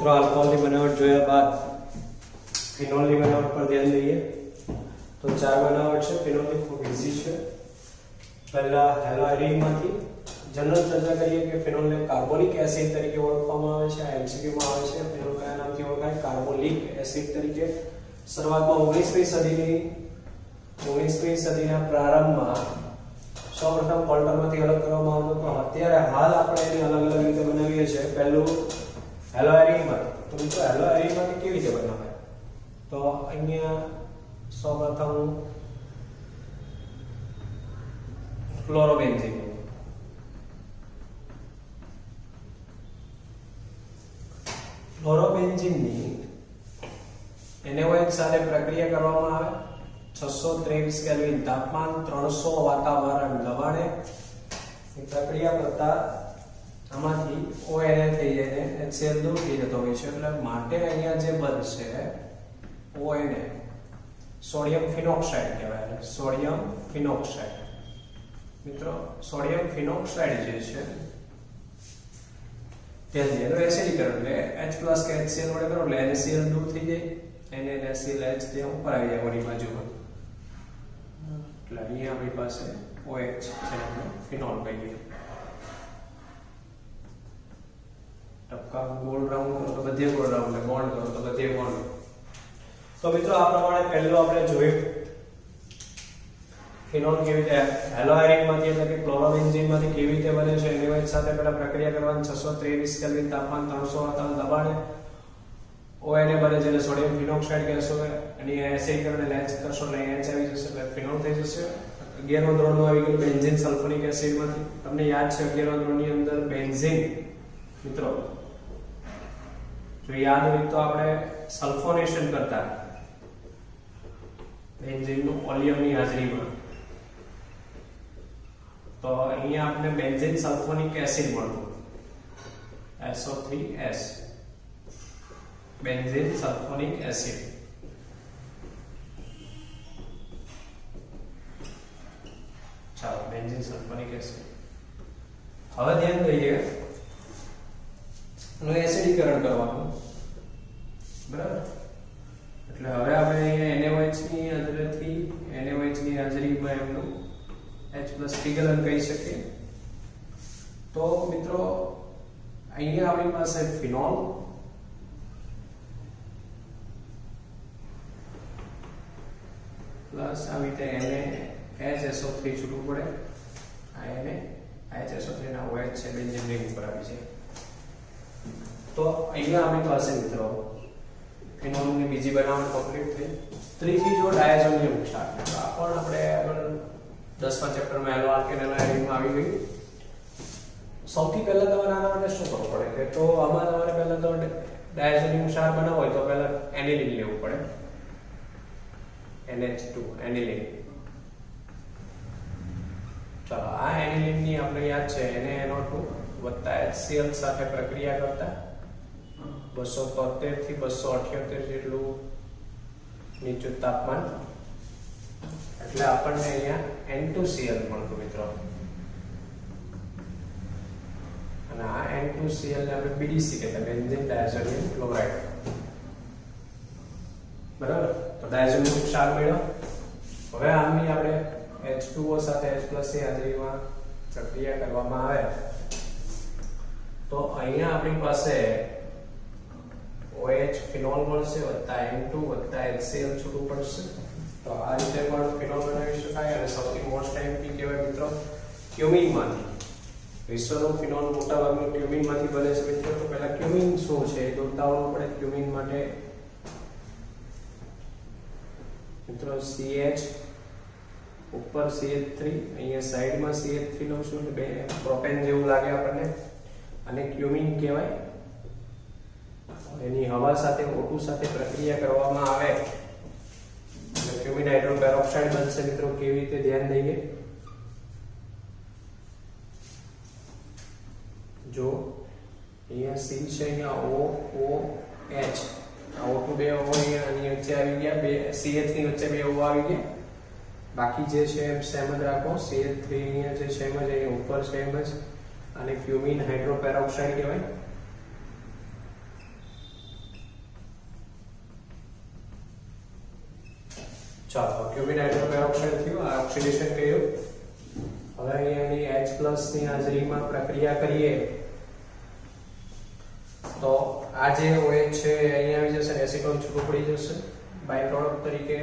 મિત્રો આલ્કોહોલની બનાવટ જોયા બાદ ફિનોલની બનાવટ પર ધ્યાન દઈએ તો ચાર બનાવટ છે ફિનોલની, ખૂબ ઈઝી છે. પહેલા હેલોઆયરીનમાંથી જનરલ ચર્ચા કરીએ કે ફિનોલને કાર્બોનિક એસિડ તરીકે ઓળખવામાં આવે છે. આ એમસીક્યુ માં આવે છે. ફિનોલ કયા નામથી ઓળખાય? કાર્બોનિક એસિડ તરીકે. શરૂઆતમાં 19મી સદીના પ્રારંભમાં સૌપ્રથમ કોલ્ટરમાંથી અલગ કરવામાં આવતો હતો. અત્યારે હાલ આપણે એને અલગ અલગ રીતે બનાવીએ છીએ. પહેલું હેલોઆયરીનમાંથી. તો મિત્રો હેલોઆયરીનમાંથી કેવી રીતે બનાવાય? તો અહીંયા સૌપ્રથમ ફ્લોરોબેન્ઝીન. ફ્લોરોબેન્ઝીનની NaOH સાથે પ્રક્રિયા કરવામાં આવે 623 કેલ્વિન તાપમાન 300 વાતાવરણ દબાણે પ્રક્રિયા કરતા આમાંથી ONA થઈ જાય ને HCl દૂર થઈ જતો હોય છે. એટલે માટે અહીંયા જે બનશે ONA સોડિયમ ફિનોક્સાઇડ કહેવાય. Sodium phenoxide. મિત્રો સોડિયમ ફિનોક્સાઇડ જે છે તેની એનો એસિડીકરણ એટલે H+ કે HCl વડે કરો એટલે NaCl દૂર થઈ જાય. NaCl H તે ઉપર આવી જાય ઓની બાજુમાં. એટલે અહીંયા આપણી પાસે OH છે એટલે ફિનોલ કહીએ. ટપકા ગોળ રાઉન્ડ કરો તો બધે ગોળ રાઉન્ડ, બોન્ડ કરો તો બધે બોન્ડ. તો મિત્રો આ પ્રમાણે પહેલો આપણે જોયું ફિનોલ કેવી રીતે હેલોઆયરીનમાંથી એટલે કે ક્લોરોબેન્ઝીનમાંથી કેવી રીતે બને છે. NaOH સાથે પહેલા પ્રક્રિયા કરવાની 623 કેલ્વિન તાપમાન 300 વાતાવરણ દબાણે ONA બને છે એટલે સોડિયમ ફિનોક્સાઇડ કહેશો. અને એસિડીકરણ એટલે H કરશો એટલે H આવી જશે એટલે ફિનોલ થઈ જશે. 11મા ધોરણમાં આવી ગયું બેન્ઝીન સલ્ફોનિક એસિડમાંથી. તમને યાદ છે 11મા ધોરણની અંદર બેન્ઝીન મિત્રો જો યાદ હોય તો આપણે સલ્ફોનેશન કરતા બેન્ઝીનનું ઓલિયમની હાજરીમાં. તો અહીંયા આપણે બેન્ઝીન સલ્ફોનિક એસિડ મળતું SO3S બેન્ઝીન સલ્ફોનિક એસિડ. ચાલો બેન્ઝીન સલ્ફોનિક એસિડ. હવે ધ્યાન દઈએ નું એસિડીકરણ કરવાનું. બરાબર. એટલે હવે આપણે અહીંયા NaOH ની હાજરીમાં એમનું H+ વિકલન કહી શકીએ. તો મિત્રો અહીંયા આપણી પાસે ફિનોલ પ્લસ આવી રીતે NaHSO3 છૂટવું પડે. આ NaHSO3 ના OH છે બેન્ઝીન રિંગ ઉપર આવી છે. તો અહીંયા આપણી પાસે મિત્રો ફિનોલની બીજી બનાવટ કમ્પ્લીટ થઈ. ત્રીજી જો ડાયઝોનિયમ ક્ષાર. આ પણ આપણે આગળ 10મા ચેપ્ટરમાં હેલોઆલ્કેન એનાયરીનમાં આવી ગઈ. સૌથી પહેલા તમારે આના માટે શું કરવું પડે કે તો આમાં તમારે પહેલા તો ડાયઝોનિયમ ક્ષાર બનાવવો હોય તો પહેલા એનિલિન લેવું પડે. NH2 aniline. ચાલો આ એનિલિન ની આપણે યાદ છે NaNO2 HCl સાથે પ્રક્રિયા કરતા 273 થી 278 જેટલું નીચું તાપમાન એટલે આપણને અહીંયા N2Cl મળતું મિત્રો. અને આ N2Cl ને આપણે BDC કહેતા બેન્ઝીન ડાયઝોનિયમ ક્લોરાઇડ. બરાબર. તો ડાયઝોનિયમ ક્ષાર મળ્યો. હવે આમની આપણે H2O સાથે H+ ની હાજરીમાં પ્રક્રિયા કરવામાં આવે તો અહીંયા આપણી પાસે OH ફિનોલ મળશે વત્તા N2 વત્તા HCl છૂટું પડશે. તો આ રીતે પણ ફિનોલ બનાવી શકાય. અને સૌથી મોસ્ટ ટાઈમથી કહેવાય મિત્રો ક્યુમિનમાંથી. વિશ્વનું ફિનોલ મોટાભાગનું ક્યુમિનમાંથી બને છે મિત્રો. તો પહેલા ક્યુમિન શું છે એ જોતા આવવું પડે. ક્યુમિન માટે મિત્રો CH ઉપર CH3 અહીંયા સાઈડમાં CH3 લઉં છું એટલે બે પ્રોપેન જેવું લાગે આપણને. અને ક્યુમિન કહેવાય. એની હવા સાથે O2 સાથે પ્રક્રિયા કરવામાં આવે એટલે ક્યુમિન હાઇડ્રોપેરોક્સાઇડ બનશે મિત્રો. કેવી રીતે ધ્યાન દઈએ જો અહીંયા C છે અહીંયા OH આ O2 બે O અહીંયા આની વચ્ચે આવી ગયા. બે CH ની વચ્ચે બે O આવી ગયા. બાકી જે છે એમ સેમ જ રાખો. CH3 અહીંયા છે સેમ જ, અહીંયા ઉપર સેમ જ. અને ક્યુમિન હાઇડ્રોપેરોક્સાઇડ કહેવાય. ચાલો ક્યુમિન હાઇડ્રોપેરોક્સાઇડ થયું, આ ઓક્સિડેશન કર્યું. હવે અહીંયાની H+ ની હાજરીમાં પ્રક્રિયા કરીએ તો આ જે OH છે અહીંયા આવી જશે, એસિટોન છૂટું પડી જશે. બાય પ્રોડક્ટ તરીકે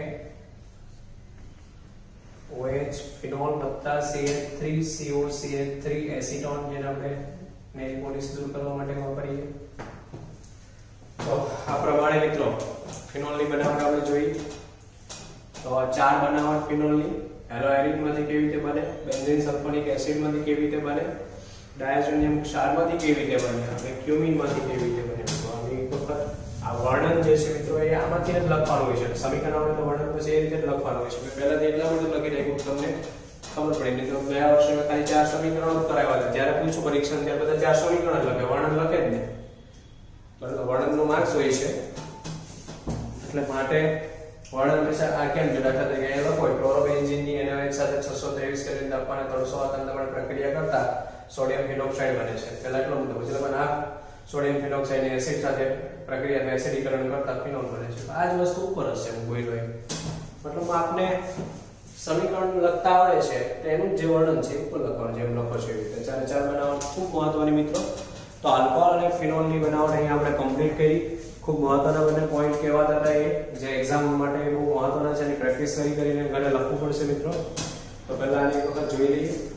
OH ફિનોલ વત્તા CH3COCH3 એસિટોન, જેને આપણે નેલ પોલિશ દૂર કરવા માટે વાપરીએ. તો આ પ્રમાણે મિત્રો ફિનોલની બનાવટ આપણે જોઈ. તો ચાર બનાવટ ફિનોલની: હેલોઆયરિન માંથી કેવી રીતે બને, બેન્ઝીન સલ્ફોનિક એસિડ માંથી કેવી રીતે બને, ડાયઝોનિયમ ક્ષારમાંથી કેવી રીતે બને, અને ક્યુમિન માંથી કેવી રીતે બને. તો આની વખત આ વર્ણન જે છે મિત્રો એ આમાંથી જ લખવાનું હોય છે. સમીકરણોને તો વર્ણન પછી એ રીતે જ લખવાનું હોય છે. મેં પહેલાથી એટલા માટે લખી રાખ્યું તમને ખબર પડે. નહીં તો ગયા વર્ષે મેં ખાલી 4 સમીકરણો જ કરાવ્યા હતા. જ્યારે પૂછું પરીક્ષા ત્યારે બધા 4 સમીકરણ જ લખે, વર્ણન લખે જ નહીં. પરંતુ વર્ણનનો માર્ક્સ હોય છે એટલે માટે વર્ણન હંમેશા આ કેમ જો દાખલા તરીકે અહીંયા લખો ક્લોરોબેન્ઝીનની NaOH સાથે 623 કેલ્વિન તાપમાને 300 આંતરદમણ પ્રક્રિયા કરતા સોડિયમ ફિનોક્સાઇડ બને છે. પહેલા એટલો મુદ્દો, પછી લગન આ સોડિયમ ફિનોક્સાઇડની એસિડ સાથે પ્રક્રિયામાં એસિડીકરણ કરતા ફિનોલ બને છે. આ જ વસ્તુ ઉપર હશે હું બોલ્યો એમ. મતલબ આપને સમીકરણ લખતા આવડે છે તો એનું જે વર્ણન છે ઉપર લખવાનું, જેમ લખો છો એવી રીતે. ચાર બનાવટ ખૂબ મહત્વની મિત્રો. તો આલ્કોહોલ અને ફિનોલની બનાવટ અહીંયા આપણે કમ્પ્લીટ કરી. ખૂબ મહત્વના બંને પોઈન્ટ કહેવાતા હતા એ, જે એક્ઝામ માટે બહુ મહત્વના છે અને પ્રેક્ટિસ કરીને ઘરે લખવું પડશે મિત્રો. તો પહેલા આની એક વખત જોઈ લઈએ.